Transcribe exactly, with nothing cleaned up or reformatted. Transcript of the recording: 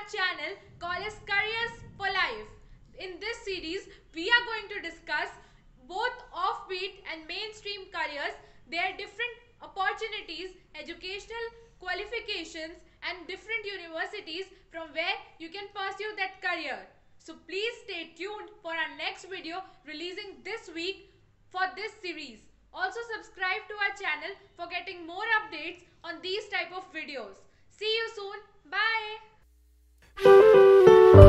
our channel called as Careers for Life. In this series, we are going to discuss both offbeat and mainstream careers, their different opportunities, educational qualifications and different universities from where you can pursue that career. So please stay tuned for our next video releasing this week for this series. Also subscribe to our channel for getting more updates on these type of videos. See you soon. Bye.